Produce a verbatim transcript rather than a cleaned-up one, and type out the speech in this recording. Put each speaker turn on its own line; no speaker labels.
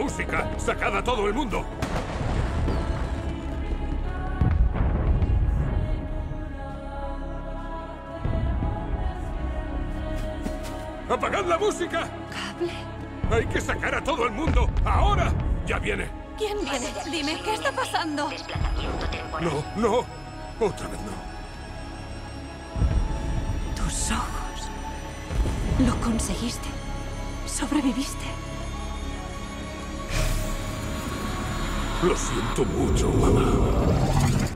música! ¡Sacad a todo el mundo! ¡Apagad la música!
¿Cable?
¡Hay que sacar a todo el mundo! ¡Ahora! ¡Ya viene!
¿Quién viene? Dime, ¿qué está pasando?
No, no. Otra vez no.
Tus ojos. Lo conseguiste. Sobreviviste.
Lo siento mucho, mamá.